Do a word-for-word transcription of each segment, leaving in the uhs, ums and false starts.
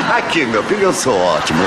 Aqui, meu filho, eu sou ótimo.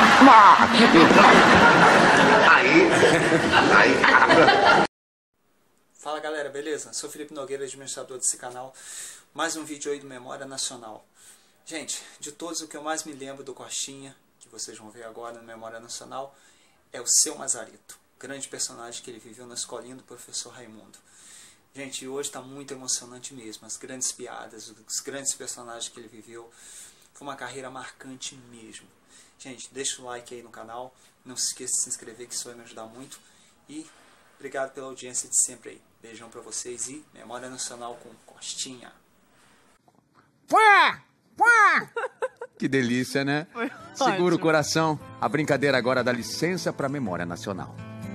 Aí, aí. Fala galera, beleza? Sou Felipe Nogueira, administrador desse canal. Mais um vídeo aí do Memória Nacional. Gente, de todos o que eu mais me lembro do Costinha, que vocês vão ver agora no Memória Nacional, é o Seu Mazarito. Grande personagem que ele viveu na escolinha do professor Raimundo. Gente, hoje está muito emocionante mesmo. As grandes piadas, os grandes personagens que ele viveu. Foi uma carreira marcante mesmo. Gente, deixa o like aí no canal. Não se esqueça de se inscrever, que isso vai me ajudar muito. E obrigado pela audiência de sempre aí. Beijão pra vocês e Memória Nacional com Costinha. Pá! Pá! Que delícia, né? Foi Segura ótimo. o coração. A brincadeira agora dá licença para a Memória Nacional.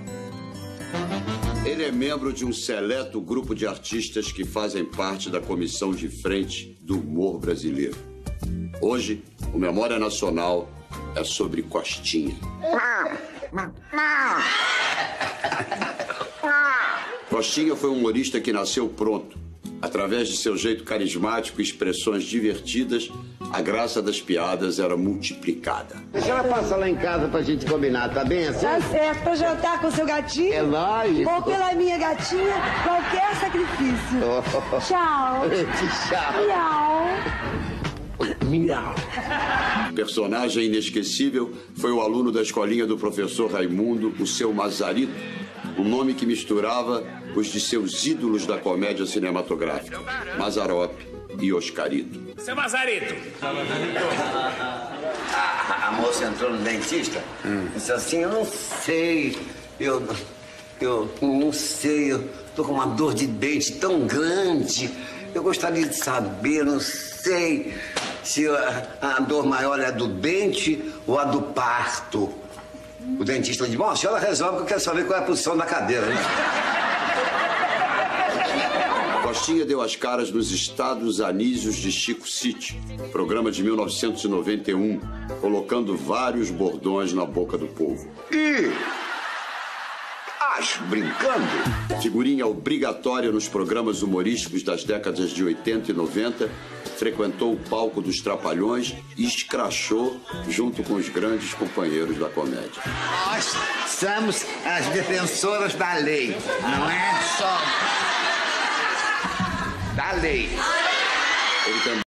Ele é membro de um seleto grupo de artistas que fazem parte da comissão de frente do humor brasileiro. Hoje, o Memória Nacional é sobre Costinha. Costinha foi um humorista que nasceu pronto. Através de seu jeito carismático e expressões divertidas, a graça das piadas era multiplicada. A senhora passa lá em casa pra gente combinar, tá bem assim? Tá certo, pra jantar com seu gatinho. É lógico. Ou pela minha gatinha, qualquer sacrifício. Oh. Tchau. Tchau. Miau. Personagem inesquecível foi o aluno da escolinha do professor Raimundo, o Seu Mazarito, um nome que misturava os de seus ídolos da comédia cinematográfica, Mazzaropi e Oscarito. Seu Mazarito! A, a moça entrou no dentista, hum. disse assim, eu não sei, eu, eu não sei, eu tô com uma dor de dente tão grande, eu gostaria de saber, não sei se a, a dor maior é a do dente ou a do parto. O dentista disse, bom, a senhora resolve que eu quero saber qual é a posição da cadeira, né? Costinha deu as caras nos Estados Anísios de Chico City, programa de mil novecentos e noventa e um, colocando vários bordões na boca do povo. E... acho, brincando. Figurinha obrigatória nos programas humorísticos das décadas de oitenta e noventa, frequentou o palco dos Trapalhões e escrachou junto com os grandes companheiros da comédia. Nós somos as defensoras da lei, não é só da lei. Ele também